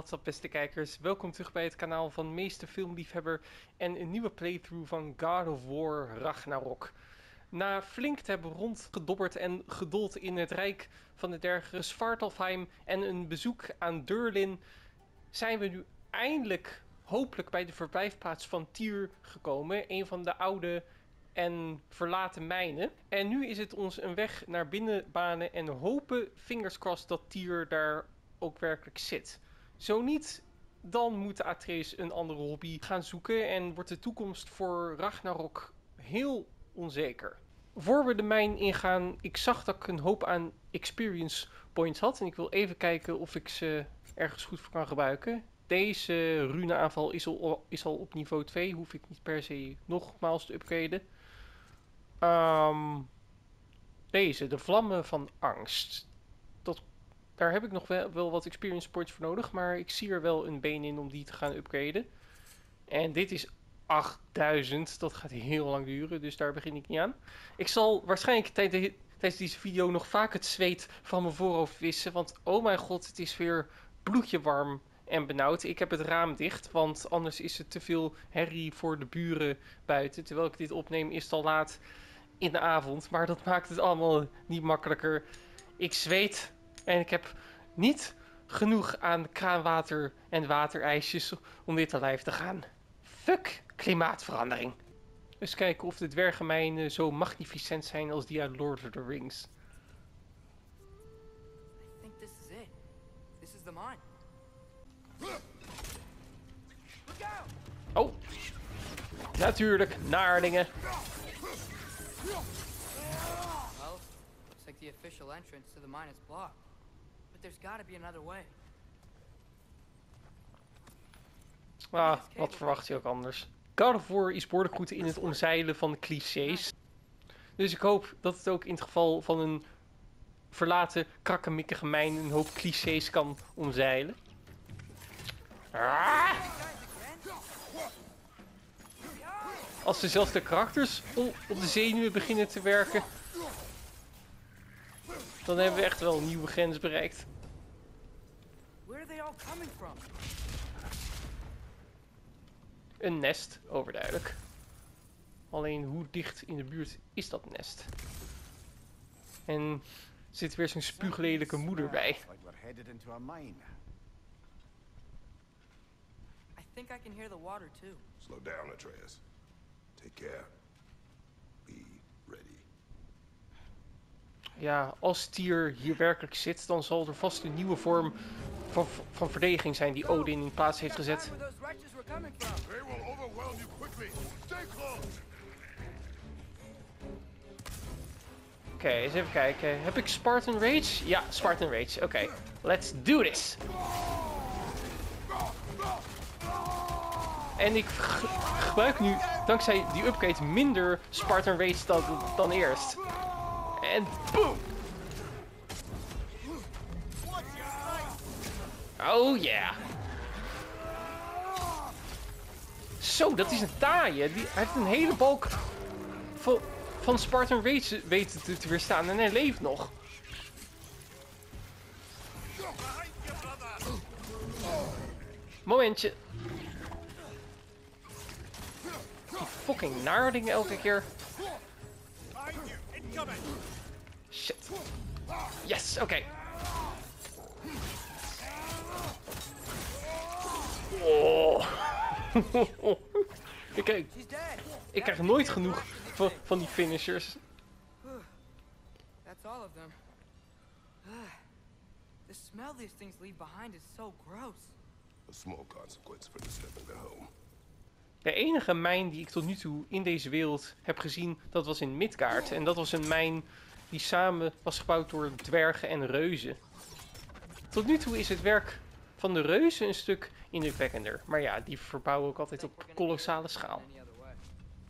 What's up beste kijkers, welkom terug bij het kanaal van Meester Filmliefhebber en een nieuwe playthrough van God of War Ragnarok. Na flink te hebben rondgedobberd en gedold in het rijk van de dergelijke Svartalfheim en een bezoek aan Durlin, zijn we nu eindelijk hopelijk bij de verblijfplaats van Tyr gekomen, een van de oude en verlaten mijnen. En nu is het ons een weg naar binnen banen en hopen, fingers crossed, dat Tyr daar ook werkelijk zit. Zo niet, dan moet Atreus een andere hobby gaan zoeken en wordt de toekomst voor Ragnarok heel onzeker. Voor we de mijn ingaan, ik zag dat ik een hoop aan experience points had en ik wil even kijken of ik ze ergens goed voor kan gebruiken. Deze rune aanval is al op niveau 2, hoef ik niet per se nogmaals te upgraden. Deze, de vlammen van angst. Daar heb ik nog wel wat experience points voor nodig, maar ik zie er wel een been in om die te gaan upgraden. En dit is 8000, dat gaat heel lang duren, dus daar begin ik niet aan. Ik zal waarschijnlijk tijdens deze video nog vaak het zweet van mijn voorhoofd wissen, want oh mijn god, het is weer bloedje warm en benauwd. Ik heb het raam dicht, want anders is het te veel herrie voor de buren buiten. Terwijl ik dit opneem is het al laat in de avond, maar dat maakt het allemaal niet makkelijker. Ik zweet en ik heb niet genoeg aan kraanwater en waterijsjes om dit te lijf te gaan. Fuck klimaatverandering. Dus kijken of de dwergenmijnen zo magnificent zijn als die uit Lord of the Rings. I think this is it. This is the mine. Oh, natuurlijk, Naardingen. Well, looks like the official entrance to the mine is blocked. But there's gotta be another way. Ah, wat verwacht je ook anders? God of War is behoorlijk goed in het omzeilen van clichés. Dus ik hoop dat het ook in het geval van een verlaten, krakkemikkige mijn een hoop clichés kan omzeilen. Ah! Als dezelfde karakters op de zenuwen beginnen te werken, dan hebben we echt wel een nieuwe grens bereikt. Where are they all coming from? Een nest, overduidelijk. Alleen hoe dicht in de buurt is dat nest? En zit weer zo'n spuuglelijke moeder bij. Like we're headed into a mine. I think I can hear the water too. Slow down, Atreus. Take care. Be ready. Ja, als Tyr hier werkelijk zit, dan zal er vast een nieuwe vorm van verdediging zijn die Odin in plaats heeft gezet. Where those wretches were coming from? They will overwhelm you quickly. Stay close. Oké, eens even kijken. Heb ik Spartan Rage? Ja, Spartan Rage. Oké, let's do this. En ik gebruik nu, dankzij die upgrade, minder Spartan Rage dan eerst. En boom! Oh yeah! Zo, dat is een taaie. Hij heeft een hele balk van Spartan Rage weten te weerstaan en hij leeft nog. Momentje. Die fucking naardingen elke keer. Shit. Yes, oké. Oh. Ik krijg nooit genoeg van die finishers. That's all of them. The smell these things leave behind is so gross. A small consequence for disturbing their home. De enige mijn die ik tot nu toe in deze wereld heb gezien, dat was in Midgard. En dat was een mijn die samen was gebouwd door dwergen en reuzen. Tot nu toe is het werk van de reuzen een stuk indrukwekkender. Maar ja, die verbouwen ook altijd op kolossale schaal. Any other way.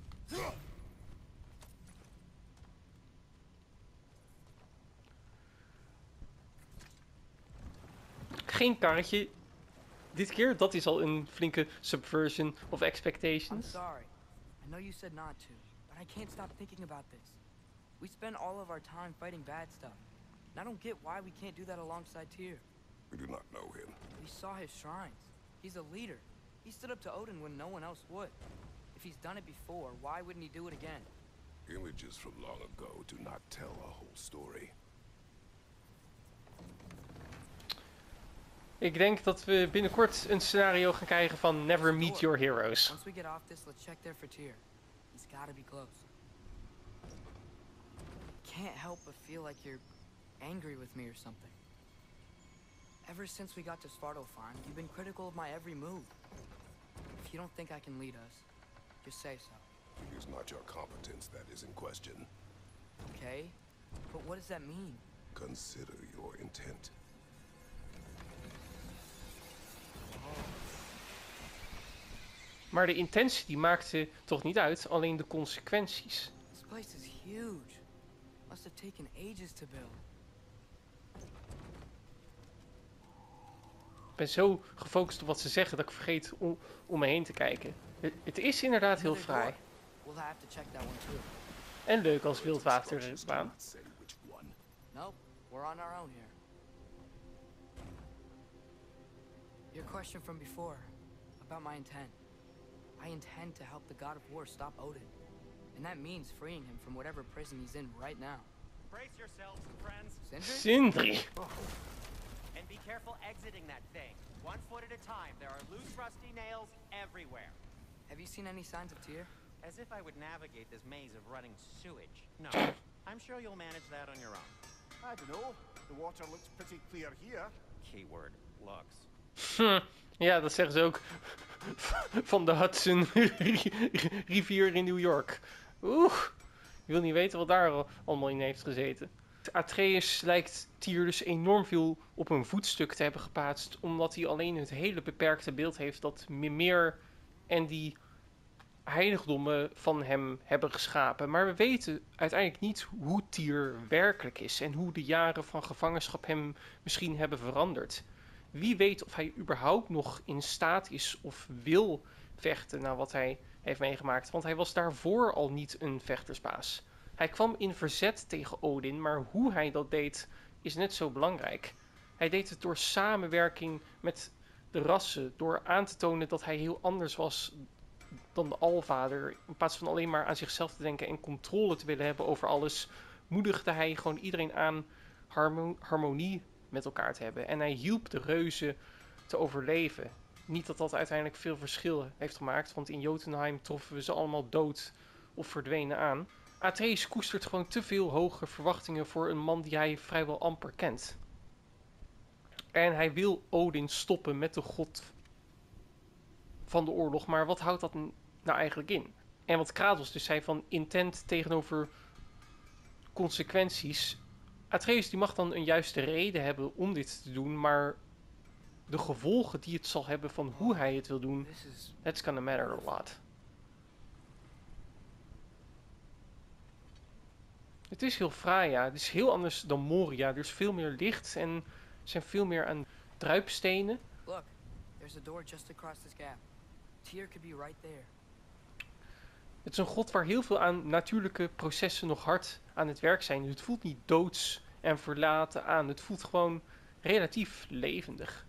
Geen karretje. Dit keer, dat is al een flinke subversion of I'm expectations. sorry. I know you said not to, but I can't stop thinking about this. We spend all of our time fighting bad stuff. And I don't get why we can't do that alongside Tyr. We do not know him. We saw his shrines. He's a leader. He stood up to Odin when no one else would. If he's done it before, why wouldn't he do it again? Images from long ago do not tell a whole story. Ik denk dat we binnenkort een scenario gaan krijgen van Never Meet Your Heroes. Once we get off this, let's check there for Tyr. He's gotta be close. Can't help but feel like you're angry with me or something. Ever since we got to Svartalfheim, you've been critical of my every move. If you don't think I can lead us, just say so. It is not your competence that is in question. Okay? But what does that mean? Consider your intent. Maar de intentie die maakte toch niet uit, alleen de consequenties. This place is huge. Must have taken ages to build. Ik ben zo gefocust op wat ze zeggen dat ik vergeet om me heen te kijken. Het is inderdaad heel fraai. We'll have to check that one too. En leuk als wildwaterbaan. Say which one. Nope, we're on our own here. Your question from before, about my intent. I intend to help the God of War stop Odin. And that means freeing him from whatever prison he's in right now. Brace yourselves, friends, Sindri? Sindri. and be careful exiting that thing. One foot at a time. There are loose, rusty nails everywhere. Have you seen any signs of Tyr? As if I would navigate this maze of running sewage. No, I'm sure you'll manage that on your own. I don't know. The water looks pretty clear here. Keyword, looks. Ja, dat zeggen ze ook van de Hudson rivier in New York. Oeh, je wil niet weten wat daar allemaal in heeft gezeten. Atreus lijkt Tyr dus enorm veel op een voetstuk te hebben geplaatst, omdat hij alleen het hele beperkte beeld heeft dat Mimir en die heiligdommen van hem hebben geschapen. Maar we weten uiteindelijk niet hoe Tyr werkelijk is en hoe de jaren van gevangenschap hem misschien hebben veranderd. Wie weet of hij überhaupt nog in staat is of wil vechten na wat hij heeft meegemaakt. Want hij was daarvoor al niet een vechtersbaas. Hij kwam in verzet tegen Odin, maar hoe hij dat deed is net zo belangrijk. Hij deed het door samenwerking met de rassen, door aan te tonen dat hij heel anders was dan de Alvader. In plaats van alleen maar aan zichzelf te denken en controle te willen hebben over alles, moedigde hij gewoon iedereen aan harmonie met elkaar te hebben. En hij hielp de reuzen te overleven. Niet dat dat uiteindelijk veel verschil heeft gemaakt, want in Jotunheim troffen we ze allemaal dood of verdwenen aan. Atreus koestert gewoon te veel hoge verwachtingen voor een man die hij vrijwel amper kent. En hij wil Odin stoppen met de god van de oorlog, maar wat houdt dat nou eigenlijk in? En wat Kratos dus zei van intent tegenover consequenties. Atreus die mag dan een juiste reden hebben om dit te doen, maar de gevolgen die het zal hebben van hoe hij het wil doen, that's gonna matter a lot. Het is heel fraai, ja. Het is heel anders dan Moria. Er is veel meer licht en er zijn veel meer aan druipstenen. Look, there's a door just across this gap. Tyr could be right there. Het is een god waar heel veel aan natuurlijke processen nog hard aan het werk zijn. Het voelt niet doods en verlaten aan. Het voelt gewoon relatief levendig.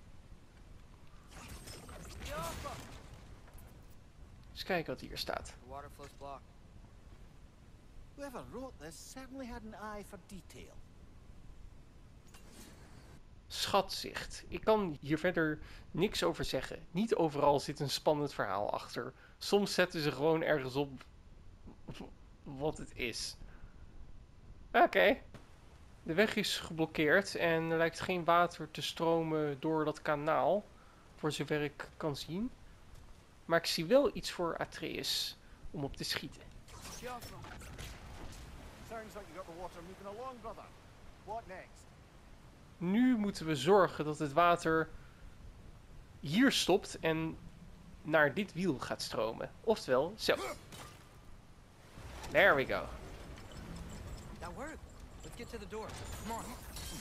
Eens kijken wat hier staat. The water flow's blocked. Whoever wrote this certainly had an eye for detail. Schatzicht. Ik kan hier verder niks over zeggen. Niet overal zit een spannend verhaal achter. Soms zetten ze gewoon ergens op wat het is. Oké. De weg is geblokkeerd en er lijkt geen water te stromen door dat kanaal. Voor zover ik kan zien. Maar ik zie wel iets voor Atreus om op te schieten. Sounds like you got the water moving along, brother. What next? Nu moeten we zorgen dat het water hier stopt en naar dit wiel gaat stromen. Oftewel, zo. There we go. That worked. Let's get to the door. Come on.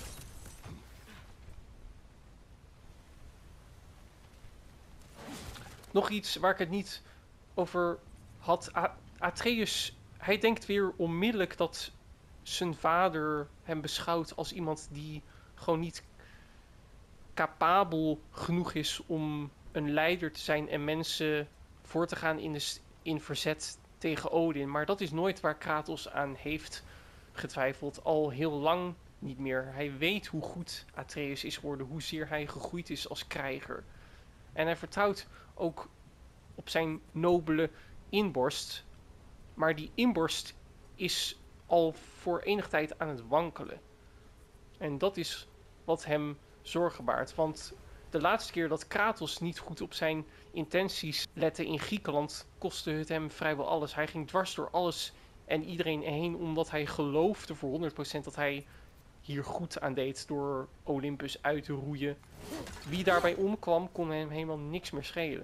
Nog iets waar ik het niet over had. Atreus, hij denkt weer onmiddellijk dat zijn vader hem beschouwt als iemand die gewoon niet capabel genoeg is om een leider te zijn en mensen voor te gaan in verzet tegen Odin. Maar dat is nooit waar Kratos aan heeft getwijfeld. Al heel lang niet meer. Hij weet hoe goed Atreus is geworden, hoezeer hij gegroeid is als krijger. En hij vertrouwt ook op zijn nobele inborst. Maar die inborst is al voor enige tijd aan het wankelen. En dat is wat hem zorgen baart. Want de laatste keer dat Kratos niet goed op zijn intenties lette in Griekenland, kostte het hem vrijwel alles. Hij ging dwars door alles en iedereen heen, omdat hij geloofde voor 100% dat hij hier goed aan deed door Olympus uit te roeien. Wie daarbij omkwam, kon hem helemaal niks meer schelen.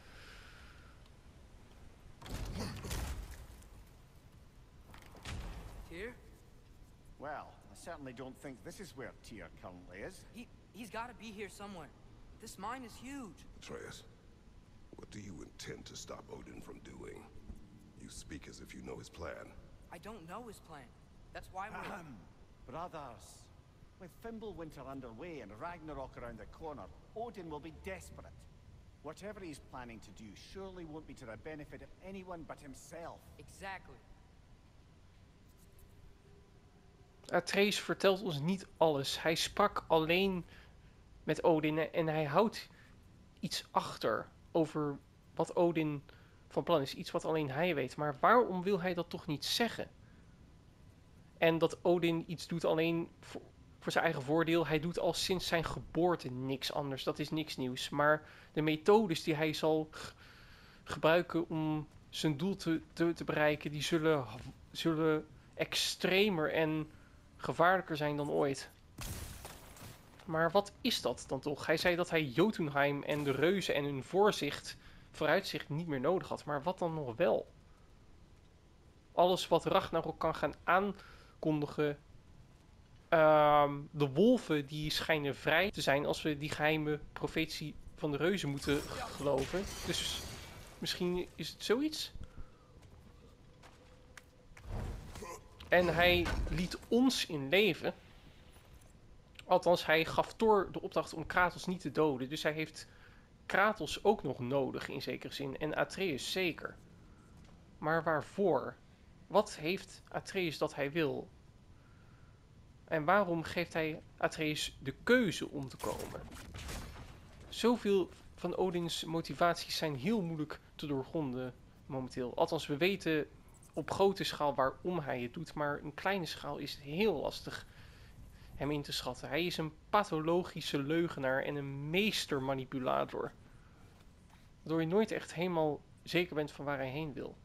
Tyr? Well, I certainly don't think this is where Tyr currently is. He's gotta be here somewhere. This mine is huge. Atreus, what do you intend to stop Odin from doing? You speak as if you know his plan. I don't know his plan. That's why we're... Ahem. Brothers, with Fimbulwinter underway and Ragnarok around the corner, Odin will be desperate. Whatever he's planning to do surely won't be to the benefit of anyone but himself. Exactly. Atreus vertelt ons niet alles. Hij sprak alleen met Odin en hij houdt iets achter over wat Odin van plan is. Iets wat alleen hij weet. Maar waarom wil hij dat toch niet zeggen? En dat Odin iets doet alleen voor zijn eigen voordeel. Hij doet al sinds zijn geboorte niks anders. Dat is niks nieuws. Maar de methodes die hij zal gebruiken om zijn doel te bereiken, die zullen extremer en gevaarlijker zijn dan ooit. Maar wat is dat dan toch? Hij zei dat hij Jotunheim en de reuzen en hun vooruitzicht niet meer nodig had. Maar wat dan nog wel? Alles wat Ragnarok kan gaan aankondigen. De wolven die schijnen vrij te zijn als we die geheime profetie van de reuzen moeten geloven. Dus misschien is het zoiets? En hij liet ons in leven. Althans, hij gaf Thor de opdracht om Kratos niet te doden. Dus hij heeft Kratos ook nog nodig in zekere zin. En Atreus zeker. Maar waarvoor? Wat heeft Atreus dat hij wil? En waarom geeft hij Atreus de keuze om te komen? Zoveel van Odins motivaties zijn heel moeilijk te doorgronden momenteel. Althans, we weten op grote schaal waarom hij het doet. Maar een kleine schaal is het heel lastig hem in te schatten. Hij is een pathologische leugenaar en een meestermanipulator. Waardoor je nooit echt helemaal zeker bent van waar hij heen wil.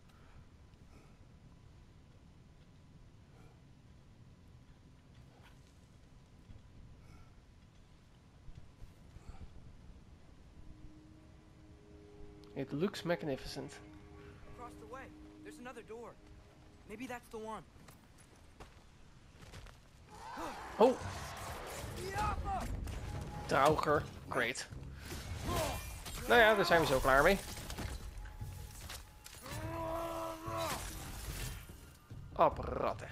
It looks magnificent. Across the way, there's another door. Maybe that's the one. Oh! Draugr. Great. Nou ja, daar zijn we zo klaar mee. Opratten.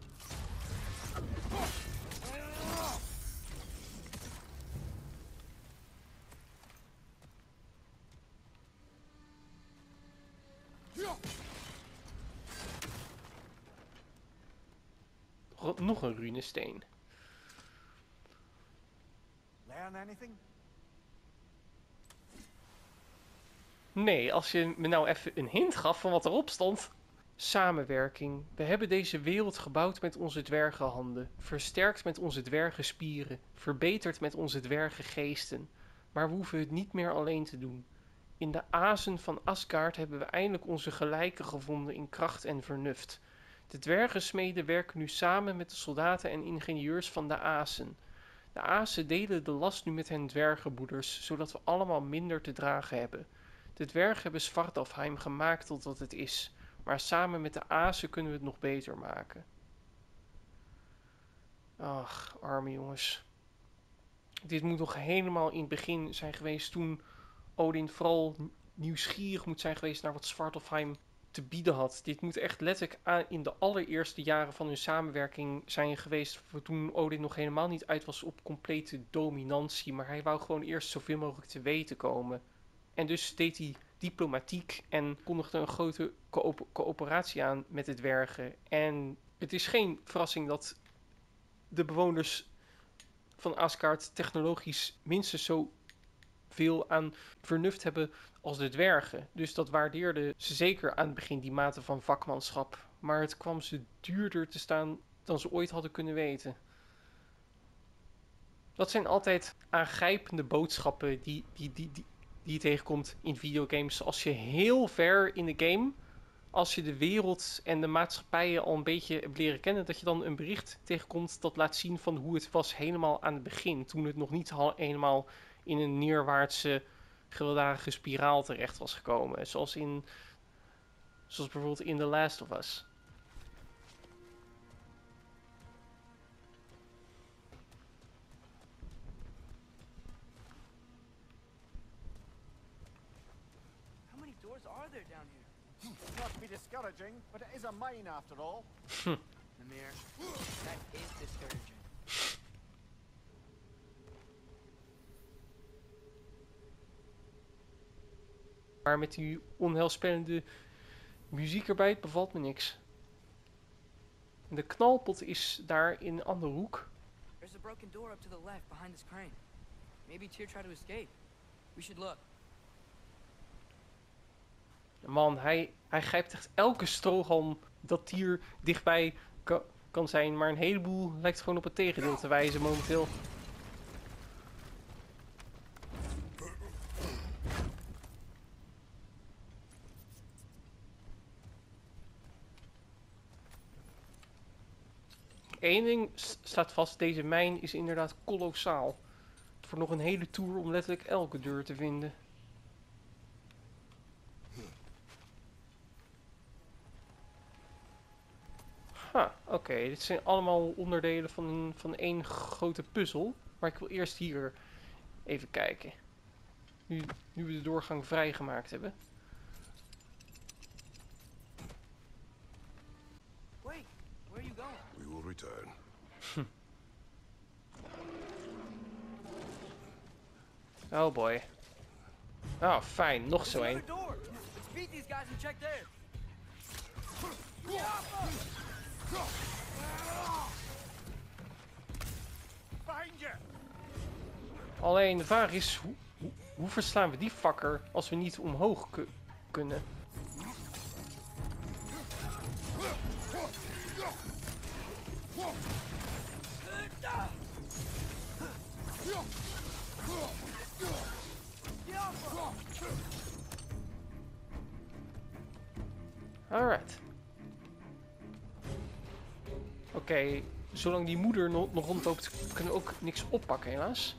Nog een runesteen. Learn anything? Nee, als je me nou even een hint gaf van wat erop stond. Samenwerking. We hebben deze wereld gebouwd met onze dwergenhanden, versterkt met onze dwergenspieren, verbeterd met onze dwergengeesten. Maar we hoeven het niet meer alleen te doen. In de azen van Asgard hebben we eindelijk onze gelijken gevonden in kracht en vernuft. De dwergensmeden werken nu samen met de soldaten en ingenieurs van de azen. De azen delen de last nu met hun dwergenbroeders, zodat we allemaal minder te dragen hebben. De dwergen hebben Svartalfheim gemaakt tot wat het is, maar samen met de azen kunnen we het nog beter maken. Ach, arme jongens. Dit moet nog helemaal in het begin zijn geweest toen Odin vooral nieuwsgierig moet zijn geweest naar wat Svartalfheim te bieden had. Dit moet echt letterlijk in de allereerste jaren van hun samenwerking zijn geweest, toen Odin nog helemaal niet uit was op complete dominantie, maar hij wou gewoon eerst zoveel mogelijk te weten komen. En dus deed hij diplomatiek en kondigde een grote coöperatie aan met de dwergen. En het is geen verrassing dat de bewoners van Asgard technologisch minstens zo veel aan vernuft hebben als de dwergen. Dus dat waardeerden ze zeker aan het begin, die mate van vakmanschap. Maar het kwam ze duurder te staan dan ze ooit hadden kunnen weten. Dat zijn altijd aangrijpende boodschappen die je tegenkomt in videogames. Als je heel ver in de game, als je de wereld en de maatschappijen al een beetje hebt leren kennen, dat je dan een bericht tegenkomt dat laat zien van hoe het was helemaal aan het begin. Toen het nog niet helemaal in een neerwaartse gewelddadige spiraal terecht was gekomen. Zoals bijvoorbeeld in The Last of Us. How many doors are there down here? Not to be discouraging, but it is a mine after all. Mimir, that is discouraging. Maar met die onheilspellende muziek erbij, het bevalt me niks. En de knalpot is daar in een andere hoek. There's a broken door up to the left behind this crane. Maybe Tyr tried to escape. We should look. Man, hij grijpt echt elke strohalm dat hier dichtbij kan zijn. Maar een heleboel lijkt gewoon op het tegendeel te wijzen momenteel. Eén ding staat vast, deze mijn is inderdaad kolossaal. Het wordt nog een hele tour om letterlijk elke deur te vinden. Oké, dit zijn allemaal onderdelen van één grote puzzel. Maar ik wil eerst hier even kijken. Nu we de doorgang vrijgemaakt hebben. Wait, where are you going? We will return. Oh boy. Oh, fijn. Nog zo één. Another door. Let's beat these guys and check there. Behind you! Alleen de vraag is, hoe verslaan we die fakker als we niet omhoog kunnen? Alright. Oké, zolang die moeder nog rondloopt, kunnen we ook niks oppakken helaas.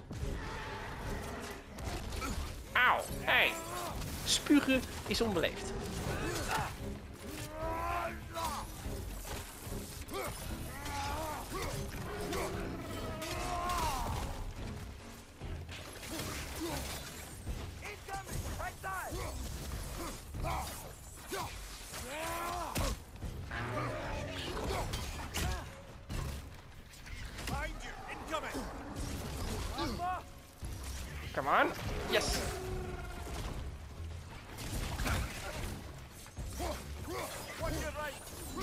Auw, hey. Spugen is onbeleefd. Behind you! Incoming! Come on. Yes. Watch your right!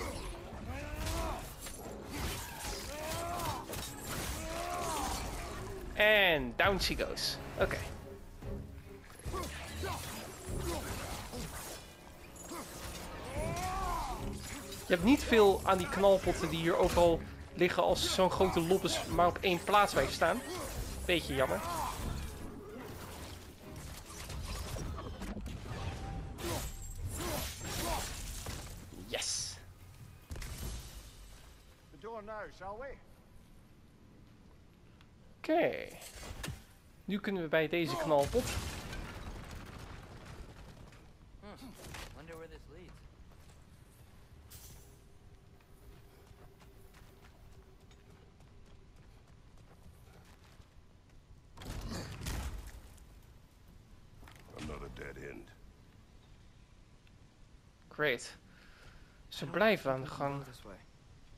And down she goes. Oké. Je hebt niet veel aan die knalpotten die hier overal liggen als zo'n grote lobbes maar op één plaats blijven staan. Beetje jammer. Yes. The door now, shall we? Oké. Nu kunnen we bij deze knalpot. Wonder where this leads. Another dead end. Great. Ze I don't blijven think aan de we can gang. go this way.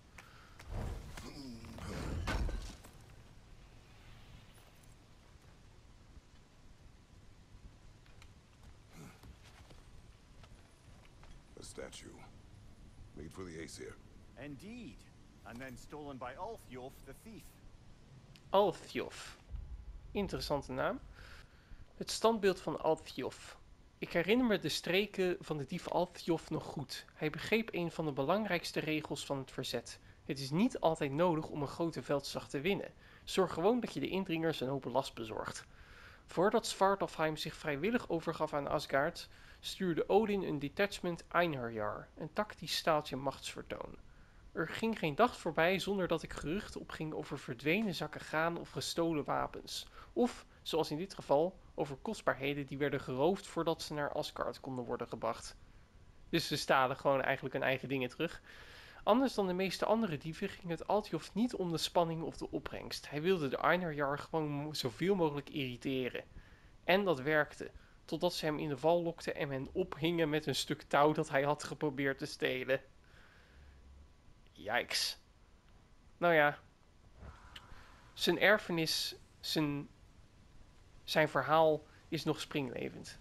A statue. Made for the Aesir. Indeed. And then stolen by Ulfjolf the thief. Alfjof. Interessante naam. Het standbeeld van Alfjof. Ik herinner me de streken van de dief Alfjof nog goed. Hij begreep een van de belangrijkste regels van het verzet. Het is niet altijd nodig om een grote veldslag te winnen. Zorg gewoon dat je de indringers een hoop last bezorgt. Voordat Svartalfheim zich vrijwillig overgaf aan Asgard, stuurde Odin een detachment Einherjar, een tactisch staaltje machtsvertoon. Er ging geen dag voorbij zonder dat ik geruchten opging over verdwenen zakken graan of gestolen wapens. Of, zoals in dit geval, over kostbaarheden die werden geroofd voordat ze naar Asgard konden worden gebracht. Dus ze stalen gewoon eigenlijk hun eigen dingen terug. Anders dan de meeste andere dieven ging het Altjof niet om de spanning of de opbrengst. Hij wilde de Einherjar gewoon zoveel mogelijk irriteren. En dat werkte, totdat ze hem in de val lokten en hem ophingen met een stuk touw dat hij had geprobeerd te stelen. Yikes. Nou ja, zijn erfenis, zijn verhaal is nog springlevend.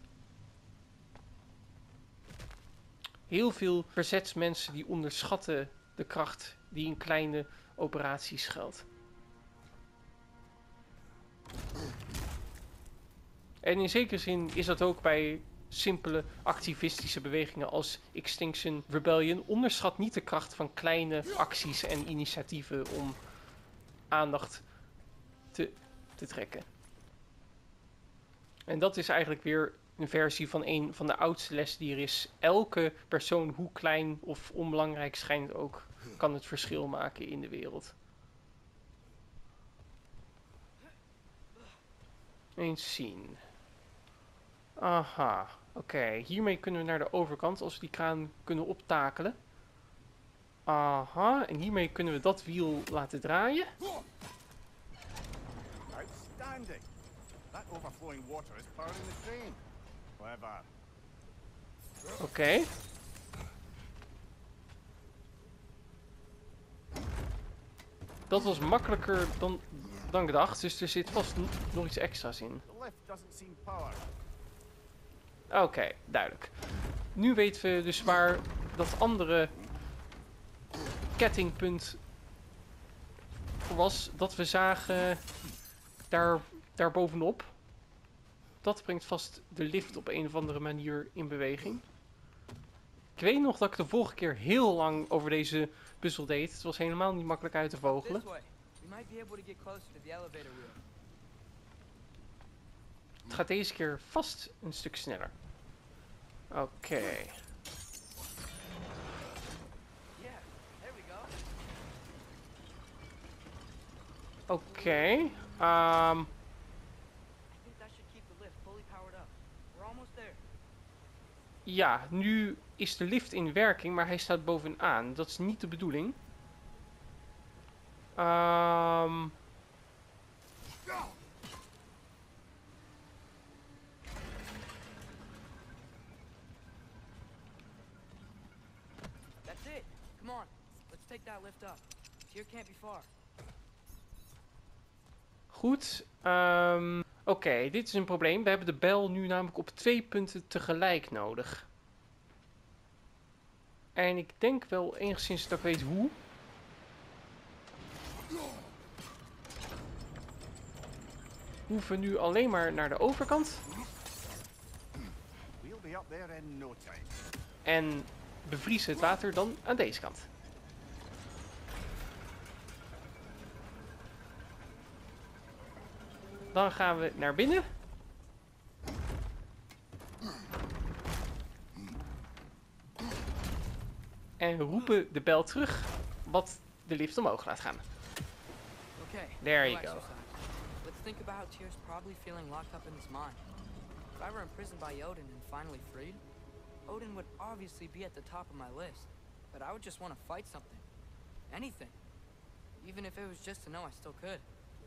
Heel veel verzetsmensen die onderschatten de kracht die in kleine operaties schuilt. En in zekere zin is dat ook bij simpele activistische bewegingen als Extinction Rebellion. Onderschat niet de kracht van kleine acties en initiatieven om aandacht te trekken. En dat is eigenlijk weer een versie van een van de oudste lessen die er is. Elke persoon, hoe klein of onbelangrijk schijnt ook, kan het verschil maken in de wereld. Eens zien. Aha, oké. Hiermee kunnen we naar de overkant als we die kraan kunnen optakelen. Aha, en hiermee kunnen we dat wiel laten draaien. Outstanding. That overflowing water is powering the train. Clever. Oké. Dat was makkelijker dan ik dacht, dus er zit vast nog iets extra's in. The lift doesn't seem powered. Oké, duidelijk. Nu weten we dus waar dat andere kettingpunt was dat we zagen daar bovenop. Dat brengt vast de lift op een of andere manier in beweging. Ik weet nog dat ik de vorige keer heel lang over deze puzzel deed. Het was helemaal niet makkelijk uit te vogelen. This way. We might be able to get closer to the elevator wheel. Het gaat deze keer vast een stuk sneller. Oké. Yeah, there we go. Oké. I think that should keep the lift fully powered up. We're almost there. Ja, nu is de lift in werking, maar hij staat bovenaan. Dat is niet de bedoeling. That's it. Come on. Let's take that lift up. Here can't be far. Goed. Oké, dit is een probleem. We hebben de bel nu namelijk op 2 punten tegelijk nodig. En ik denk wel enigszins dat ik weet hoe. We hoeven nu alleen maar naar de overkant. We'll be up there in no time. En bevriezen het water dan aan deze kant. Dan gaan we naar binnen. En roepen de bel terug, wat de lift omhoog laat gaan. Okay. There no you go. exercise. Let's think about how Tyr's probably feeling locked up in his mind. If I were imprisoned by Odin and finally freed, Odin would obviously be at the top of my list. But I would just want to fight something. Anything. Even if it was just to know I still could.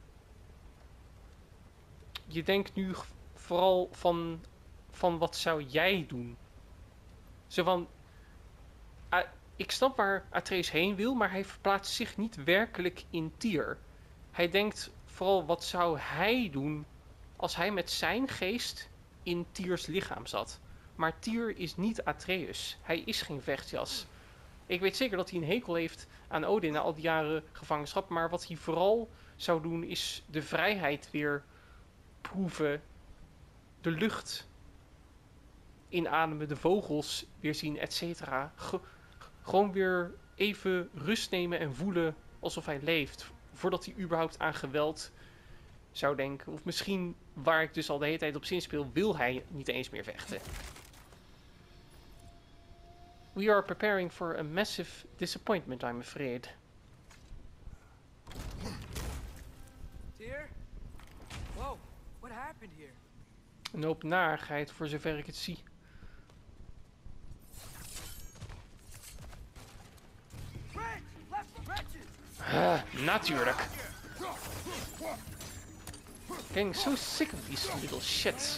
Je denkt nu vooral van wat zou jij doen? Zo van, ik snap waar Atreus heen wil, maar hij verplaatst zich niet werkelijk in Tyr. Hij denkt vooral, wat zou hij doen als hij met zijn geest in Tyrs lichaam zat. Maar Tyr is niet Atreus. Hij is geen vechtjas. Ik weet zeker dat hij een hekel heeft aan Odin na al die jaren gevangenschap. Maar wat hij vooral zou doen is de vrijheid weer proeven. De lucht inademen, de vogels weer zien, etc. Gewoon weer even rust nemen en voelen alsof hij leeft. Voordat hij überhaupt aan geweld zou denken. Of misschien, waar ik dus al de hele tijd op zinspeel, wil hij niet eens meer vechten. We are preparing for a massive disappointment, I'm afraid. Tyr? Whoa, what happened here? Een hoop narigheid, voor zover ik het zie. Natuurlijk. Getting so sick of these little shits.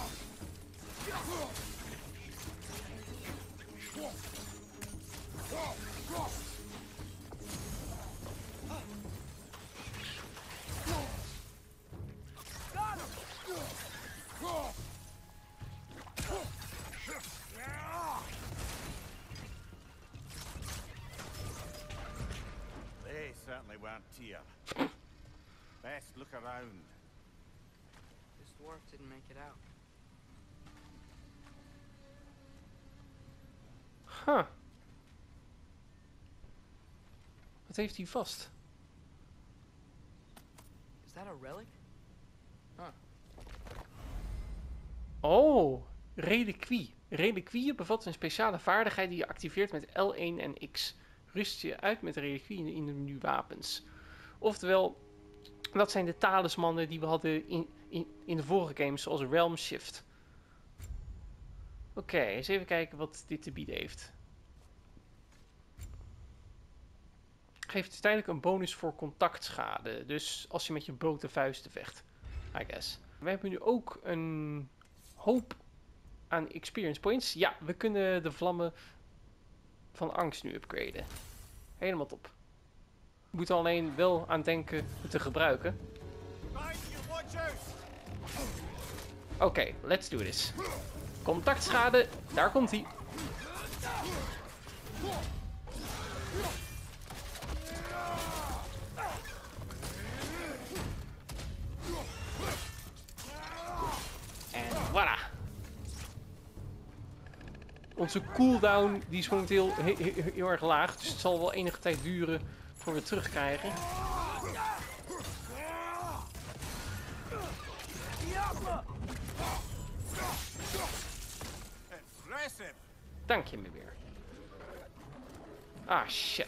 They certainly weren't Tyr. Best look around. This dwarf didn't make it out. Huh. Wat heeft hij vast? Is that a relic? Oh, reliquie. Reliquieën bevatten een speciale vaardigheid die je activeert met L1 en X. Rust je uit met reliquieën in het menu wapens. Oftewel, dat zijn de talismannen die we hadden in de vorige games, zoals Realm Shift. Oké, eens even kijken wat dit te bieden heeft. Geeft tijdelijk een bonus voor contactschade. Dus als je met je blote vuisten vecht. I guess. We hebben nu ook een hoop aan experience points. Ja, we kunnen de vlammen van angst nu upgraden. Helemaal top. We moeten alleen wel aan denken het te gebruiken. Oké, let's do this. Contactschade, daar komt hij. En voilà. Onze cooldown die is momenteel heel erg laag. Dus het zal wel enige tijd duren voor we het terugkrijgen. Dank je me weer. Ah, shit.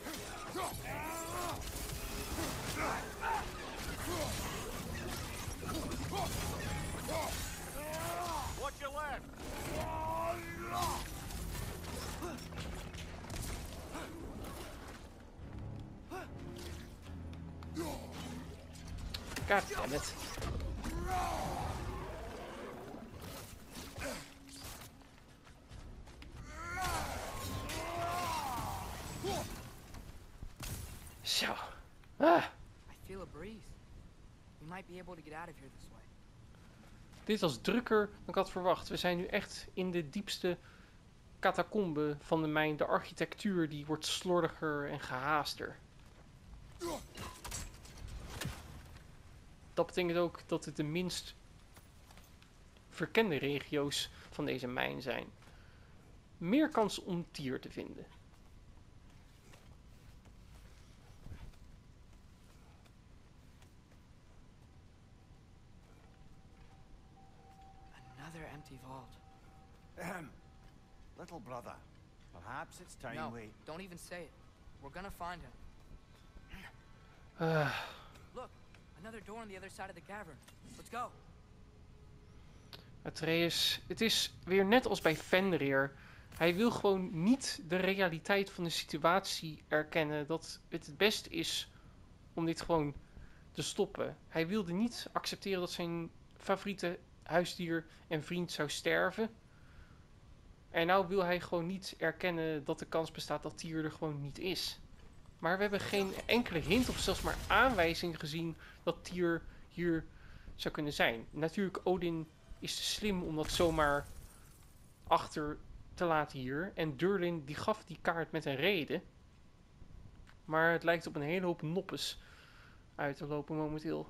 Watch your left. God damn it. Zo. Ah. I feel a breeze. We might be able to get out of here this way. Dit was drukker dan ik had verwacht. We zijn nu echt in de diepste catacombe van de mijn. De architectuur die wordt slordiger en gehaaster. Dat betekent ook dat het de minst verkende regio's van deze mijn zijn. Meer kans om Tyr te vinden. Another empty vault. Little brother, perhaps it's time No, we... don't even say it. We're gonna find him. Look, another door on the other side of the cavern. Let's go. Atreus, het is weer net als bij Fenrir. Hij wil gewoon niet de realiteit van de situatie erkennen. Dat het beste is om dit gewoon te stoppen. Hij wilde niet accepteren dat zijn favoriete huisdier en vriend zou sterven. En nou wil hij gewoon niet erkennen dat de kans bestaat dat Tyr er gewoon niet is. Maar we hebben geen enkele hint of zelfs maar aanwijzing gezien dat Tyr hier zou kunnen zijn. Natuurlijk, Odin is te slim om dat zomaar achter te laten hier. En Durlin die gaf die kaart met een reden. Maar het lijkt op een hele hoop noppes uit te lopen momenteel.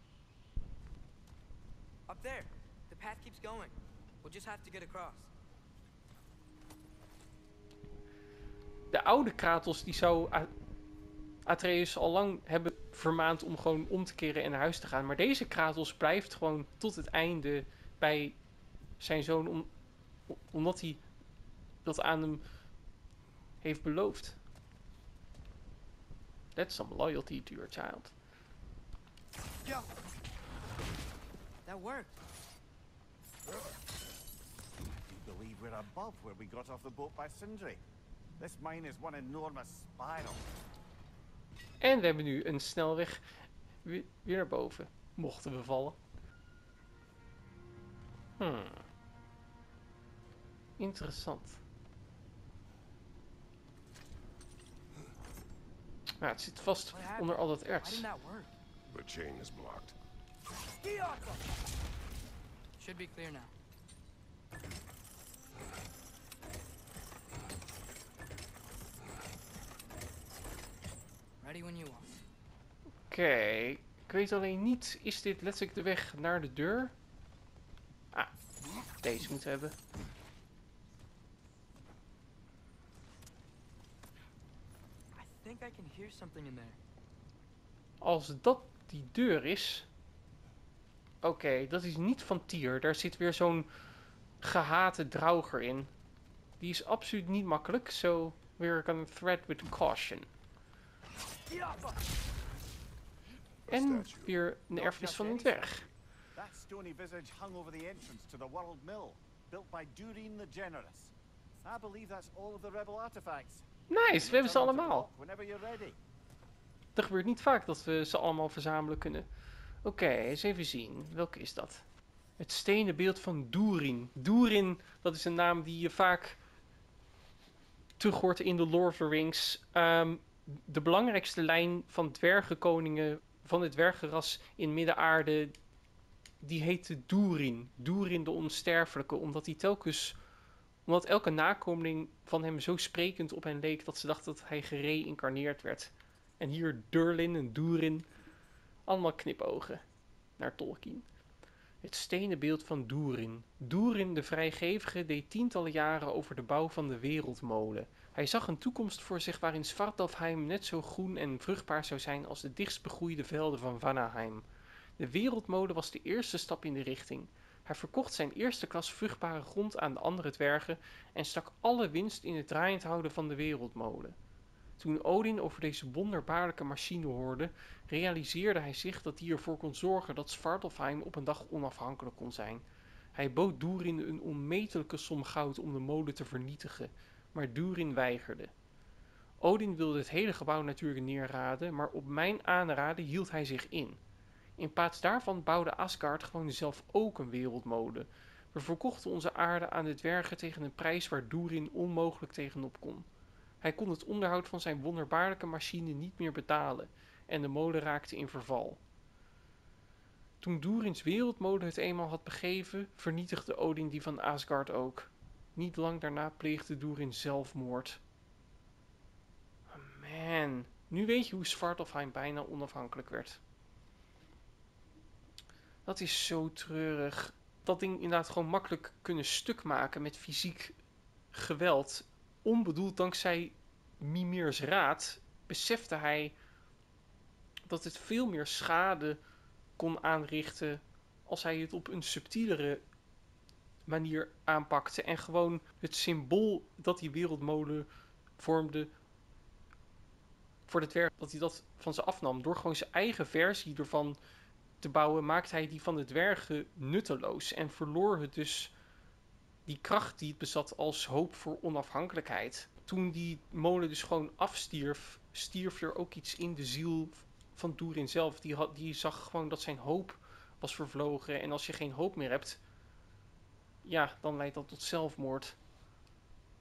Up there. The path keeps going. We'll just have to get across. De oude Kratos die zou Atreus al lang hebben vermaand om gewoon om te keren en naar huis te gaan. Maar deze Kratos blijft gewoon tot het einde bij zijn zoon omdat hij dat aan hem heeft beloofd. That's some loyalty to your child. Yo! That worked. You believe we're above where we got off the boat by Sindri? This mine is one enormous spiral. En we hebben nu een snelweg weer naar boven. Mochten we vallen. Interessant. Nou, het zit vast onder al dat Why erts. didn't that work? The chain is blocked. Should be clear now. Ready when you are. Oké, ik weet alleen niet, is dit letterlijk de weg naar de deur? Ah, deze moeten we hebben. I think I can hear something in there. Als dat die deur is... Oké, dat is niet van Tyr. Daar zit weer zo'n gehate drauger in. Die is absoluut niet makkelijk. So, we're gonna thread with caution. En weer een erfenis van een dwerg. That stony visage hung over the entrance to the World Mill, built by Durin the Generous. I believe that's all of the rebel artifacts. Nice, we hebben ze allemaal. Whenever you're ready. Dat gebeurt niet vaak dat we ze allemaal verzamelen kunnen. Oké, eens even zien. Welke is dat? Het stenen beeld van Durin. Durin, dat is een naam die je vaak terug hoort in de Lord of the Rings. De belangrijkste lijn van dwergenkoningen van het dwergenras in Midden-aarde, die heette Durin. Durin de Onsterfelijke, omdat elke nakomeling van hem zo sprekend op hen leek dat ze dachten dat hij gereïncarneerd werd. En hier Durlin en Durin, allemaal knipogen naar Tolkien. Het stenen beeld van Durin. Durin de Vrijgevige deed tientallen jaren over de bouw van de Wereldmolen. Hij zag een toekomst voor zich waarin Svartalfheim net zo groen en vruchtbaar zou zijn als de dichtst begroeide velden van Vanaheim. De Wereldmolen was de eerste stap in de richting. Hij verkocht zijn eerste klas vruchtbare grond aan de andere dwergen en stak alle winst in het draaiend houden van de Wereldmolen. Toen Odin over deze wonderbaarlijke machine hoorde, realiseerde hij zich dat hij ervoor kon zorgen dat Svartalfheim op een dag onafhankelijk kon zijn. Hij bood Durin een onmetelijke som goud om de molen te vernietigen, maar Durin weigerde. Odin wilde het hele gebouw natuurlijk neerraden, maar op mijn aanraden hield hij zich in. In plaats daarvan bouwde Asgard gewoon zelf ook een wereldmolen. We verkochten onze aarde aan de dwergen tegen een prijs waar Durin onmogelijk tegenop kon. Hij kon het onderhoud van zijn wonderbaarlijke machine niet meer betalen en de molen raakte in verval. Toen Durins wereldmolen het eenmaal had begeven, vernietigde Odin die van Asgard ook. Niet lang daarna pleegde Durin zelfmoord. Oh man, nu weet je hoe Svartalfheim bijna onafhankelijk werd. Dat is zo treurig. Dat ding inderdaad gewoon makkelijk kunnen stuk maken met fysiek geweld. Onbedoeld dankzij Mimir's raad besefte hij dat het veel meer schade kon aanrichten als hij het op een subtielere manier aanpakte en gewoon het symbool dat die wereldmolen vormde voor de dwerg, dat hij dat van ze afnam. Door gewoon zijn eigen versie ervan te bouwen, maakte hij die van de dwergen nutteloos en verloor het dus die kracht die het bezat als hoop voor onafhankelijkheid. Toen die molen dus gewoon afstierf, stierf er ook iets in de ziel van Durin zelf. Die zag gewoon dat zijn hoop was vervlogen. En als je geen hoop meer hebt, ja, dan leidt dat tot zelfmoord.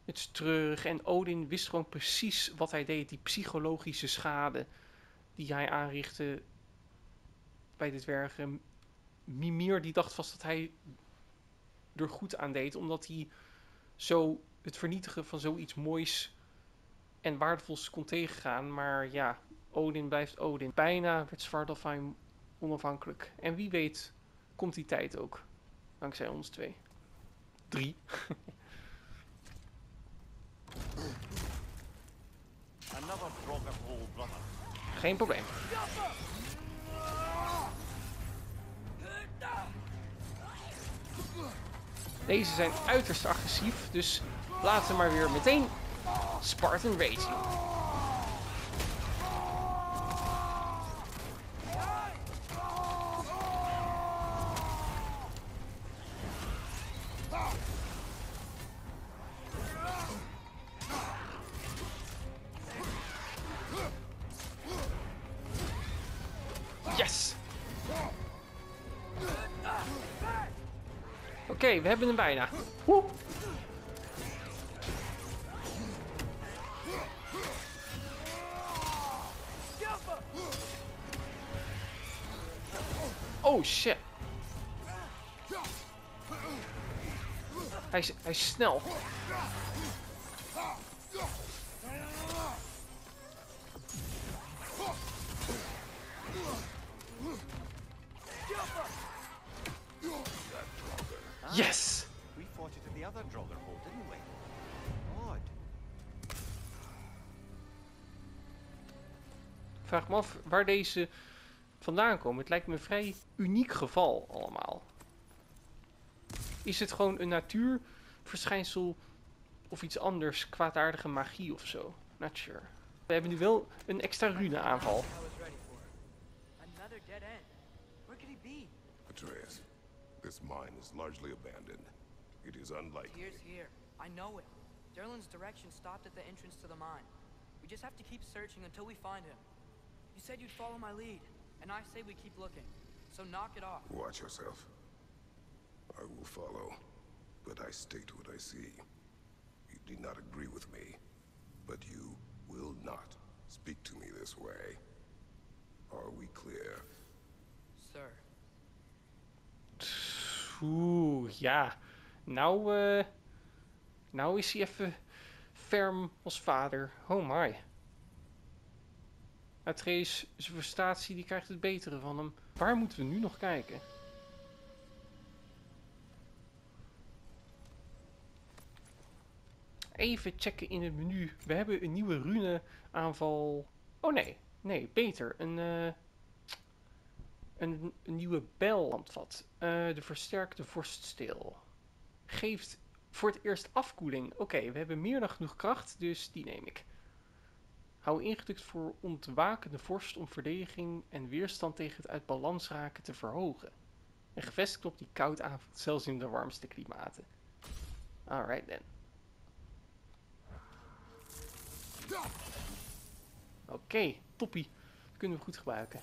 Het is treurig en Odin wist gewoon precies wat hij deed. Die psychologische schade die hij aanrichtte bij de dwergen. Mimir die dacht vast dat hij er goed aan deed, omdat hij zo het vernietigen van zoiets moois en waardevols kon tegengaan. Maar ja, Odin blijft Odin. Bijna werd Svartalfheim onafhankelijk. En wie weet komt die tijd ook. Dankzij ons 2. 3. Another Draugr hole, brother. Geen probleem. Deze zijn uiterst agressief, dus laten we maar weer meteen Spartan Rage zien. Yes! Oké, we hebben hem bijna. Woe! Oh shit. Hij is snel. Yes! We fought it at the other Draugr hole, didn't we? Odd. Vraag me af waar deze vandaan komen. Het lijkt me een vrij uniek geval allemaal. Is het gewoon een natuurverschijnsel of iets anders, kwaadaardige magie of zo? Not sure. We hebben nu wel een extra rune aanval. I was ready for it. Another dead end. Where could he be? Atreus, this mine is largely abandoned. It is unlikely. Here's here. I know it. Derlin's direction stopped at the entrance to the mine. We just have to keep searching until we find him. You said you'd follow my lead, and I say we keep looking. So knock it off. Watch yourself. I will follow, but I state what I see. You do not agree with me, but you will not speak to me this way. Are we clear? Sir. Oeh, ja. Nou is hij even ferm als vader. Oh my. Atreus, zijn frustratie, die krijgt het betere van hem. Waar moeten we nu nog kijken? Even checken in het menu. We hebben een nieuwe rune aanval. Oh nee, beter. Een nieuwe bijlhandvat. De versterkte vorststeel. Geeft voor het eerst afkoeling. Oké, we hebben meer dan genoeg kracht, dus die neem ik. Hou ingedrukt voor ontwakende vorst om verdediging en weerstand tegen het uit balans raken te verhogen. Een gevestigd die koud aanvoelt, zelfs in de warmste klimaten. Alright then. Oké, toppie. Dat kunnen we goed gebruiken.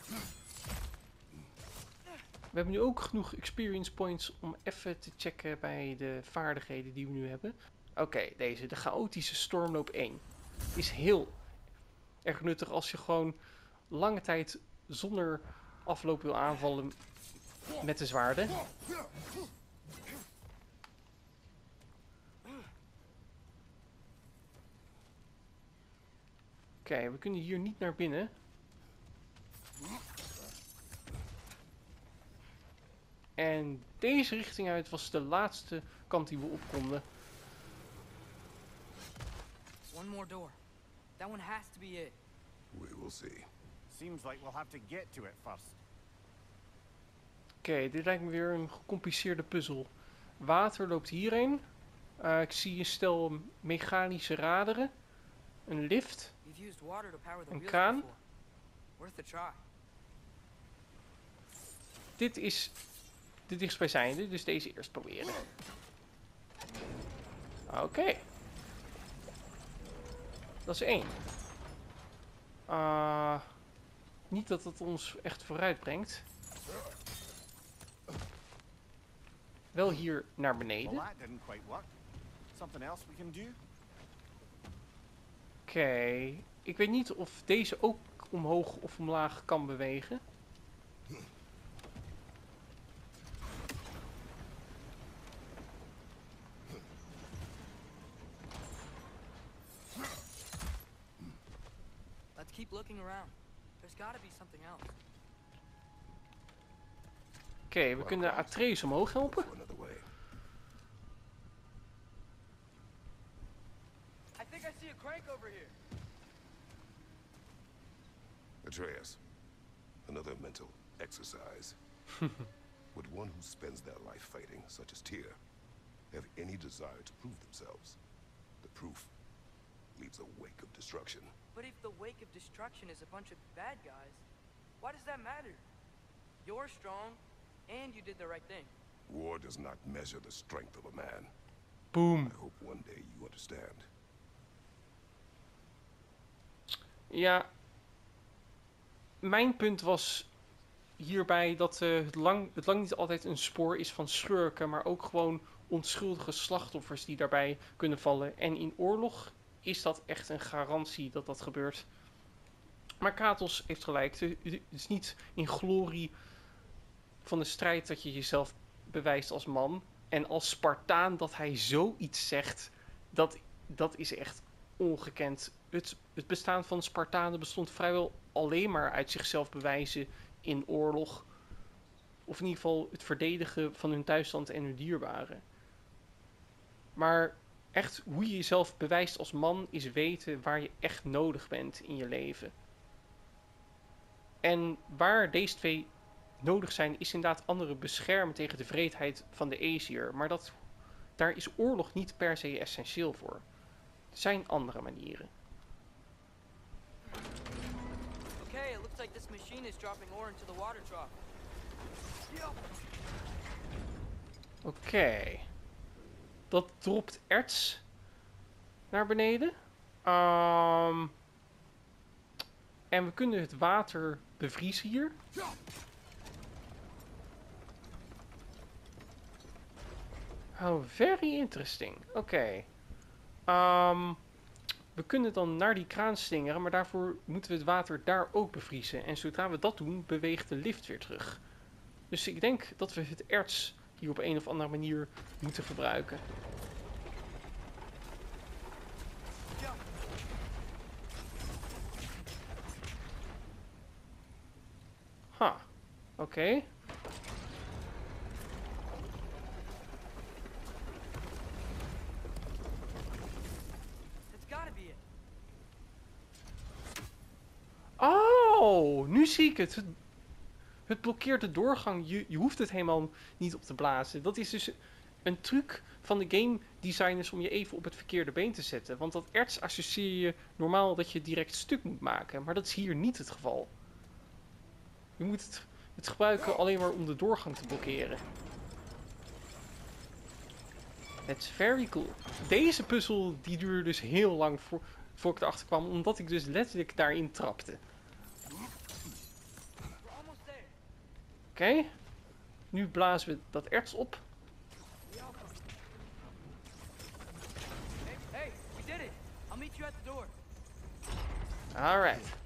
We hebben nu ook genoeg experience points om even te checken bij de vaardigheden die we nu hebben. Oké, deze, de chaotische stormloop 1. Is heel erg nuttig als je gewoon lange tijd zonder afloop wil aanvallen met de zwaarden. Oké, we kunnen hier niet naar binnen. En deze richting uit was de laatste kant die we op konden. One more door. That one has to be it. We will see. Seems like we'll have to get to it first. Oké, dit lijkt me weer een gecompliceerde puzzel. Water loopt hierheen. Ik zie een stel mechanische raderen. Een lift. You've used water to power the Een wheels kraan. before. Worth a try. Dit is de dichtstbijzijnde, dus deze eerst proberen. Oké. Dat is 1. Niet dat het ons echt vooruit brengt. Wel hier naar beneden. Well, that didn't quite work. Something else we can do? Oké. Ik weet niet of deze ook omhoog of omlaag kan bewegen. Let's keep looking around. There's gotta be something else. Oké, we kunnen Atreus omhoog helpen. For another way. I think I see a crank over here. Atreus, another mental exercise. Would one who spends their life fighting, such as Tyr, have any desire to prove themselves? The proof leaves a wake of destruction. But if the wake of destruction is a bunch of bad guys, why does that matter? You're strong, and you did the right thing. War does not measure the strength of a man. Boom. I hope one day you understand. Ja. Mijn punt was hierbij dat het lang niet altijd een spoor is van schurken, maar ook gewoon onschuldige slachtoffers die daarbij kunnen vallen. En in oorlog is dat echt een garantie dat dat gebeurt. Maar Kratos heeft gelijk. Het is niet in glorie van de strijd dat je jezelf bewijst als man. En als Spartaan dat hij zoiets zegt, dat is echt ongekend. Het bestaan van Spartanen bestond vrijwel alleen maar uit zichzelf bewijzen in oorlog. Of in ieder geval het verdedigen van hun thuisland en hun dierbaren. Maar echt hoe je jezelf bewijst als man is weten waar je echt nodig bent in je leven. En waar deze twee nodig zijn is inderdaad anderen beschermen tegen de wreedheid van de Aesir. Maar daar is oorlog niet per se essentieel voor. Er zijn andere manieren. Okay, it looks like this machine is dropping ore into the water trough. Oké. Dat dropt erts naar beneden. En we kunnen het water bevriezen hier. Oh, very interesting. Oké. We kunnen dan naar die kraan slingeren, maar daarvoor moeten we het water daar ook bevriezen. En zodra we dat doen, beweegt de lift weer terug. Dus ik denk dat we het erts hier op een of andere manier moeten gebruiken. Ha, oké. Oh, nu zie ik het. Het blokkeert de doorgang. Je hoeft het helemaal niet op te blazen. Dat is dus een truc van de game designers om je even op het verkeerde been te zetten. Want dat erts associeer je normaal dat je het direct stuk moet maken. Maar dat is hier niet het geval. Je moet het gebruiken alleen maar om de doorgang te blokkeren. That's very cool. Deze puzzel die duurde dus heel lang voor ik erachter kwam. Omdat ik dus letterlijk daarin trapte. Oké. Nu blazen we dat erts op. Hey, we did it. I'll meet you at the door. Alright.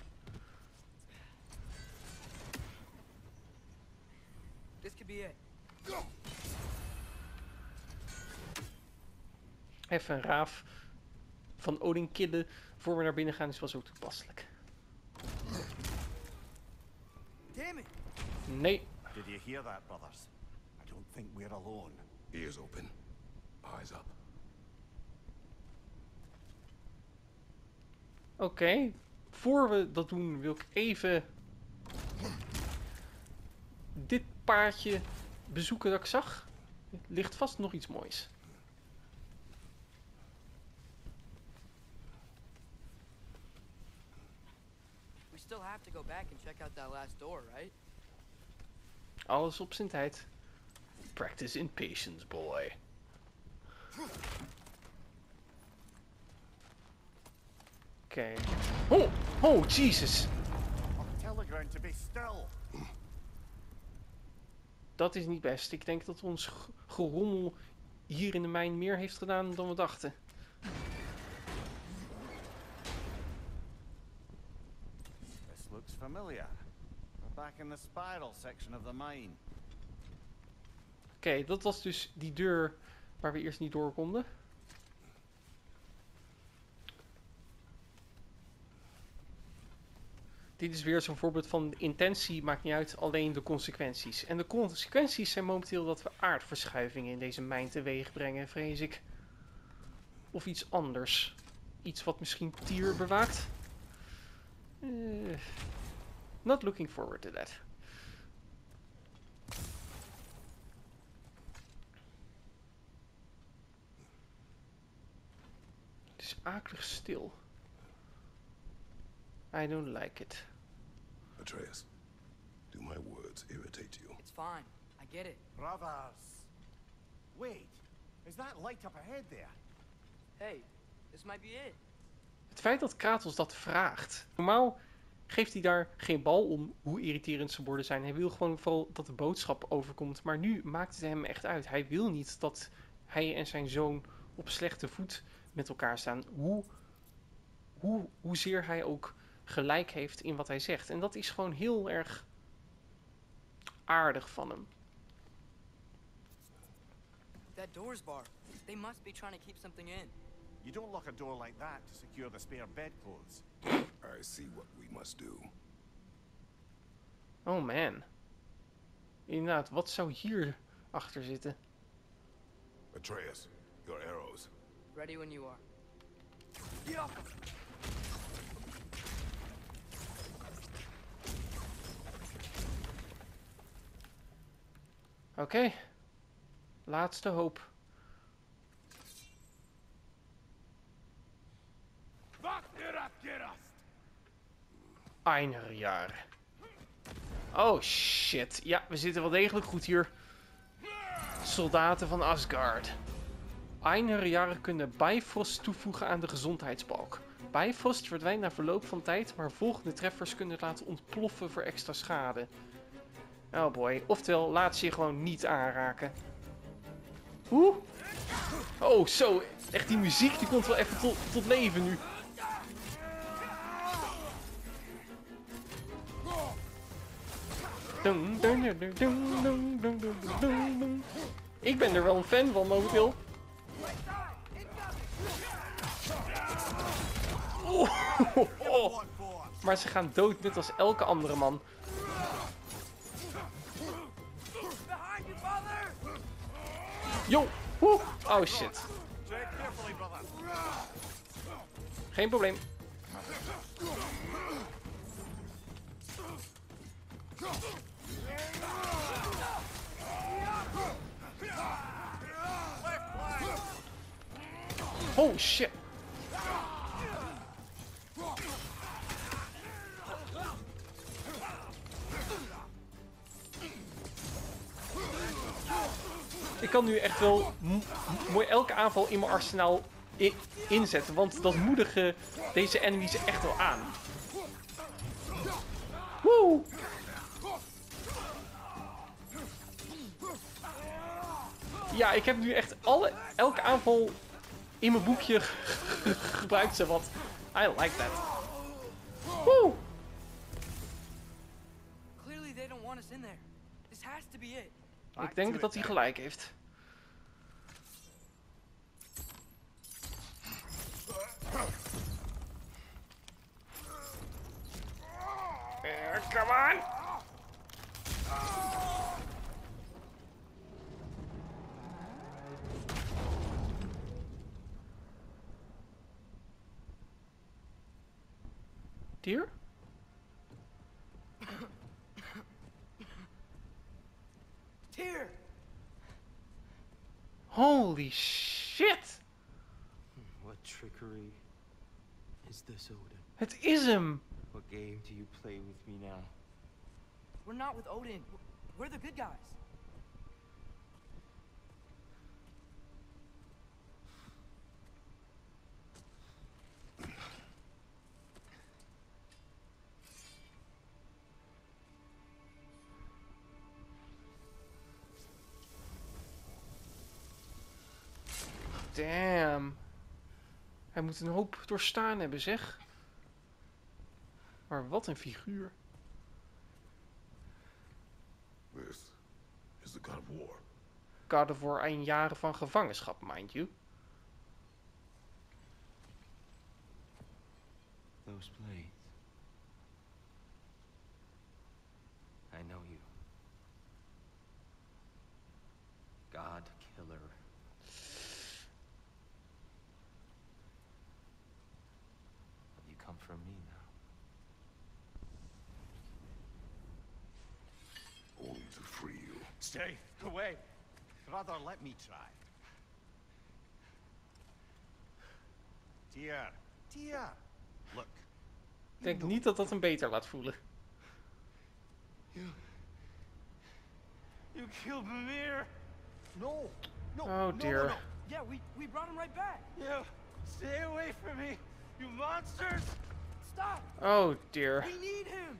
This could be it. Even een raaf van Odin killen voor we naar binnen gaan is wel zo toepasselijk. Damn it. Nee. Did you hear that, brothers? I don't think we're alone. Ears open. Eyes up. Oké. Voor we dat doen wil ik even dit paardje bezoeken dat ik zag. Er ligt vast nog iets moois. We still have to go back and check out that last door, right? Alles op zijn tijd. Practice in patience, boy. Oké. Oh! Oh, Jesus! Tell the ground to be still. Dat is niet best. Ik denk dat ons gerommel hier in de mijn meer heeft gedaan dan we dachten. familiar. We're back in the spiral section of the mine. Oké, dat was dus die deur waar we eerst niet door konden. Dit is weer zo'n voorbeeld van de intentie maakt niet uit, alleen de consequenties. En de consequenties zijn momenteel dat we aardverschuivingen in deze mijn teweeg brengen, vrees ik. Of iets anders. Iets wat misschien Tyr bewaakt. Not looking forward to that. Het is akelig stil. I don't like it. Atreus, do my words irritate you? It's fine. I get it. Brothers! Wait, is that light up ahead there? Hey, this might be it. Het feit dat Kratos dat vraagt. Normaal geeft hij daar geen bal om hoe irriterend zijn woorden zijn. Hij wil gewoon vooral dat de boodschap overkomt. Maar nu maakt het hem echt uit. Hij wil niet dat hij en zijn zoon op slechte voet met elkaar staan. Hoezeer hij ook gelijk heeft in wat hij zegt. En dat is gewoon heel erg aardig van hem. That door's barred. They must be trying to keep something in. You don't lock a door like that to secure the spare bedclothes. I see what we must do. Oh man. Inderdaad, wat zou hier achter zitten? Atreus, your arrows. Ready when you are. Oké. Laatste hoop. Einherjar. Oh shit. Ja, we zitten wel degelijk goed hier. Soldaten van Asgard. Einherjar kunnen Bifrost toevoegen aan de gezondheidsbalk. Bifrost verdwijnt na verloop van tijd, maar volgende treffers kunnen het laten ontploffen voor extra schade. Oh boy. Oftewel, laat ze je gewoon niet aanraken. Oeh. Oh, zo. Echt die muziek die komt wel even tot leven nu. Ik ben er wel een fan van momenteel. Oh. Maar ze gaan dood net als elke andere man. Yo! Woe! Oh shit. Geen probleem. Oh shit. Ik kan nu echt wel mooi elke aanval in mijn arsenaal inzetten, want dat moedigen deze enemies echt wel aan. Woe! Ja, ik heb nu echt elke aanval in mijn boekje gebruikt, zowat. I like that. Woe! Clearly they don't want us in there. This has to be it. Ik denk dat hij gelijk heeft. Come on! Tyr? Tyr! Holy shit! What trickery is this, Odin? Het is hem! What game do you play with me now? We're not with Odin. We're the good guys. Damn. Hij moet een hoop doorstaan hebben, zeg. Maar wat een figuur. is the god of war. God of War en jaren van gevangenschap, mind you. Those blades. I know you. God killer. You come from me now. Only to free you. Stay away. Rather, let me try. Tyr. Tyr. Look. Ik denk niet dat dat hem beter laat voelen. You killed Mimir. No. No. Oh dear. No. Yeah, we brought him right back. You stay away from me, you monsters. Stop! Oh dear. We need him!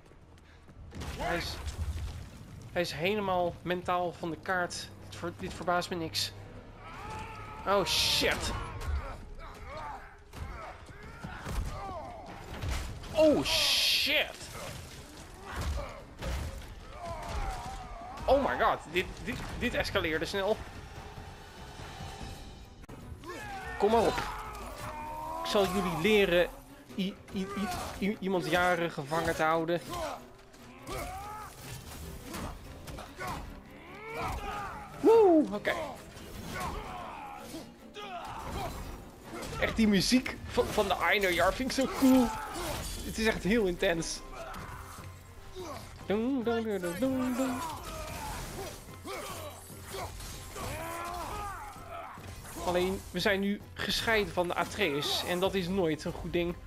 Hij is helemaal mentaal van de kaart. Dit verbaast me niks. Oh shit. Oh shit. Oh my god, dit escaleerde snel. Kom maar op. Ik zal jullie leren iemand jaren gevangen te houden. Woe, oké. Echt die muziek van de Einherjar vind ik zo cool. Het is echt heel intens. Dun, dun, dun, dun, dun, dun. Alleen, we zijn nu gescheiden van de Atreus en dat is nooit een goed ding.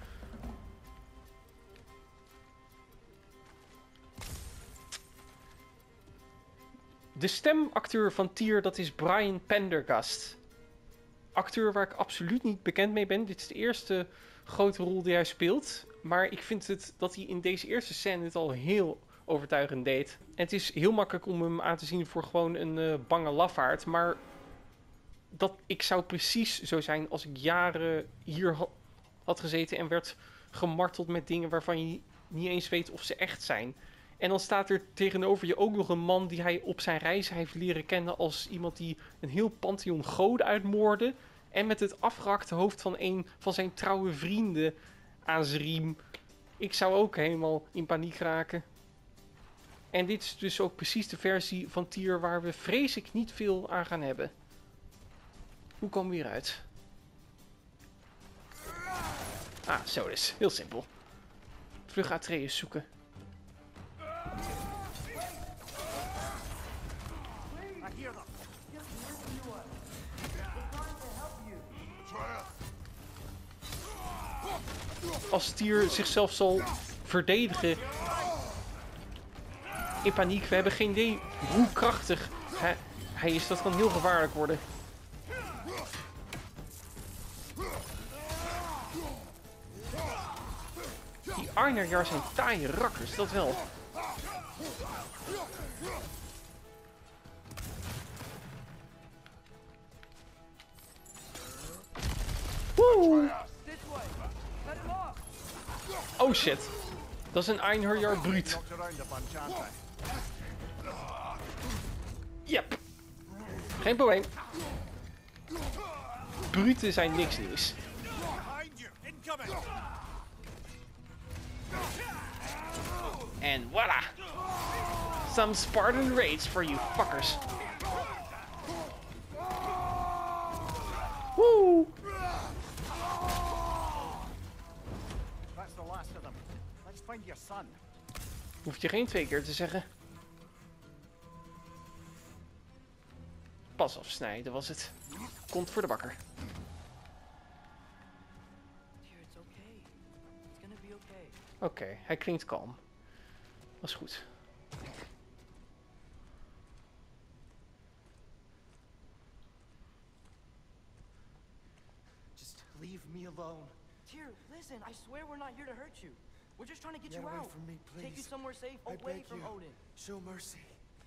De stemacteur van Tyr, dat is Brian Pendergast. Acteur waar ik absoluut niet bekend mee ben. Dit is de eerste grote rol die hij speelt. Maar ik vind dat hij in deze eerste scène het al heel overtuigend deed. En het is heel makkelijk om hem aan te zien voor gewoon een bange lafaard. Maar ik zou precies zo zijn als ik jaren hier had gezeten en werd gemarteld met dingen waarvan je niet eens weet of ze echt zijn. En dan staat er tegenover je ook nog een man die hij op zijn reis heeft leren kennen als iemand die een heel pantheon goden uitmoordde. En met het afgehakte hoofd van een van zijn trouwe vrienden aan zijn riem. Ik zou ook helemaal in paniek raken. En dit is dus ook precies de versie van Tyr waar we vrees ik niet veel aan gaan hebben. Hoe komen we hieruit? Ah, zo dus. Heel simpel. Vlug Atreus zoeken. Als Tyr zichzelf zal verdedigen in paniek, we hebben geen idee hoe krachtig hij is. Dat kan heel gevaarlijk worden. Die Einherjar zijn taaie rakkers, dat wel. Woe! Oh shit. Dat is een Einherjar bruut. Yep. Geen probleem. Bruten zijn niks nieuws. En voilà. Some Spartan raids for you fuckers. Woe! That's the last of them. Let's find your son. Hoef je geen 2 keer te zeggen. Pas afsnijden was het. Komt voor de bakker. Dear, it's okay. It's gonna be okay. Oké, hij klinkt kalm. Dat is goed. Just leave me alone. Tyr, listen, I swear we're not here to hurt you. We're just trying to get Get you away out. from me, Take you please. somewhere safe, I away beg from you. Odin. Show mercy.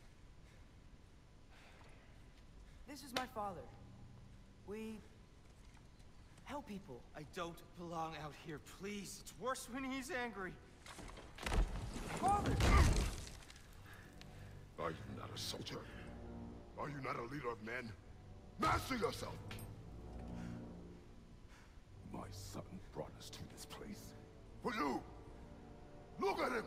This is my father. We help people. I don't belong out here, please. It's worse when he's angry. Father! Are you not a soldier? Are you not a leader of men? Master yourself! My son brought us to this place. For you! Look at him!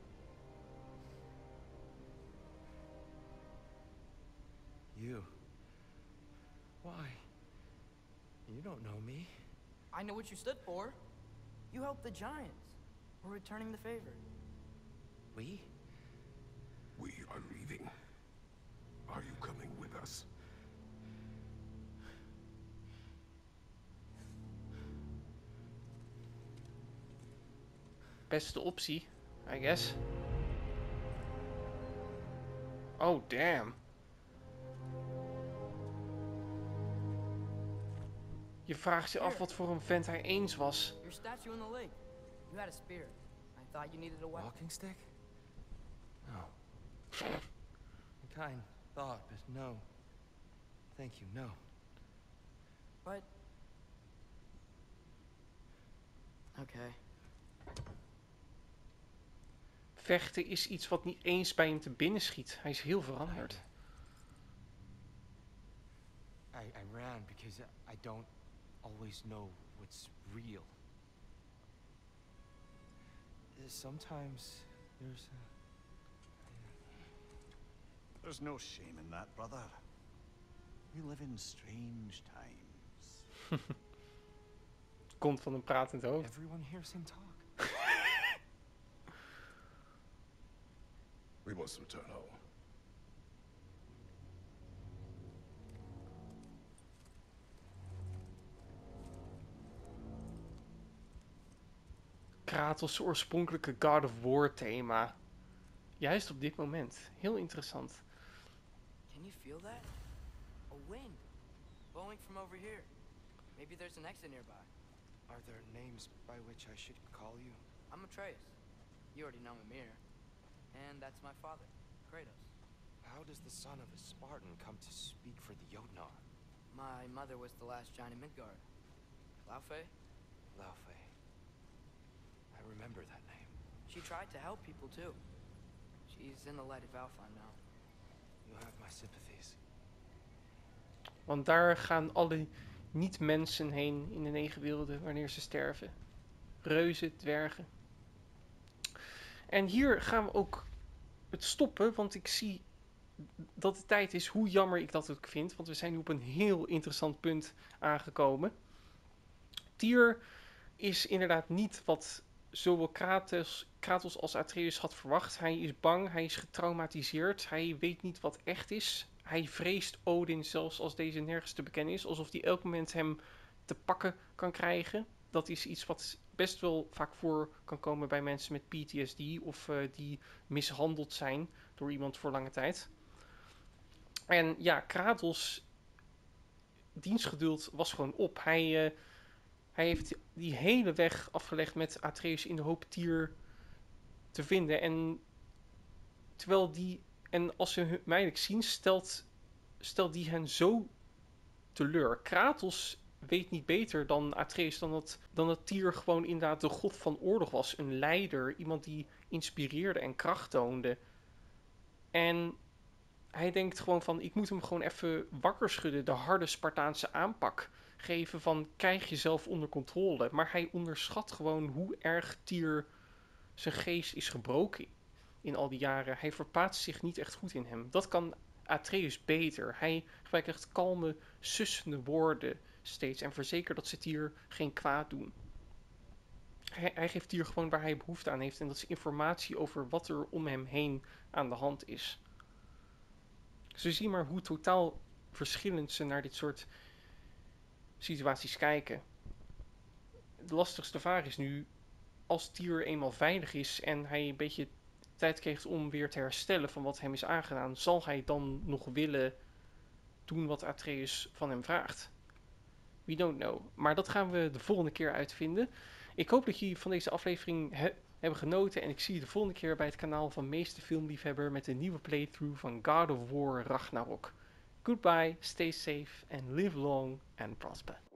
You. Why? You don't know me. I know what you stood for. You helped the Giants. We're returning the favor. We? We are leaving. Are you coming with us? Beste optie, I guess. Oh, damn. Je vraagt je af wat voor een vent hij eens was. Your statue in the lake. You had a spear. I thought you needed a weapon. Walking stick? No. A kind thought, but no. Thank you, no. But... Okay. Vechten is iets wat niet eens bij hem te binnen schiet. Hij is heel veranderd. I ran because I don't always know what's real. Sometimes There's no shame in that, brother. We live in strange times. Komt van een pratend hoofd. everyone hears him talk. We must return home. Kratos' oorspronkelijke God of War thema. Juist op dit moment. Heel interessant. Can you feel that? A wind. Blowing from over here. Maybe there's an exit nearby. Are there names by which I should call you? I'm Atreus. You already know Mimir. And that's my father, Kratos. How does the son of a Spartan come to speak for the Jotnar? My mother was the last giant in Midgard. Laufey? Laufey. I remember that name. She tried to help people too. She's in the light of Alpha now. You have my sympathies. Want daar gaan alle niet-mensen heen in de 9 werelden wanneer ze sterven. Reuzen, dwergen. En hier gaan we ook het stoppen, want ik zie dat het tijd is, hoe jammer ik dat ook vind. Want we zijn nu op een heel interessant punt aangekomen. Tyr is inderdaad niet wat zowel Kratos als Atreus had verwacht. Hij is bang, hij is getraumatiseerd, hij weet niet wat echt is. Hij vreest Odin zelfs als deze nergens te bekennen is, alsof hij elk moment hem te pakken kan krijgen. Dat is iets wat best wel vaak voor kan komen bij mensen met PTSD of die mishandeld zijn door iemand voor lange tijd. En ja, Kratos' dienstgeduld was gewoon op. Hij heeft die hele weg afgelegd met Atreus in de hoop Tyr te vinden. En terwijl als ze hem uiteindelijk zien, stelt die hen zo teleur. Kratos weet niet beter dan Atreus, dan dat Tyr gewoon inderdaad de god van oorlog was. Een leider, iemand die inspireerde en kracht toonde. En hij denkt gewoon van, ik moet hem gewoon even wakker schudden, de harde Spartaanse aanpak geven van, krijg jezelf onder controle. Maar hij onderschat gewoon hoe erg Tyr zijn geest is gebroken in al die jaren. Hij verplaatst zich niet echt goed in hem. Dat kan Atreus beter. Hij gebruikt echt kalme, sussende woorden steeds en verzekert dat ze Tyr geen kwaad doen. Hij geeft Tyr gewoon waar hij behoefte aan heeft en dat is informatie over wat er om hem heen aan de hand is. Dus zie maar hoe totaal verschillend ze naar dit soort situaties kijken. De lastigste vraag is nu, als Tyr eenmaal veilig is en hij een beetje tijd krijgt om weer te herstellen van wat hem is aangedaan, zal hij dan nog willen doen wat Atreus van hem vraagt? We don't know. Maar dat gaan we de volgende keer uitvinden. Ik hoop dat jullie van deze aflevering hebben genoten en ik zie je de volgende keer bij het kanaal van Meester Filmliefhebber met een nieuwe playthrough van God of War Ragnarok. Goodbye, stay safe and live long and prosper.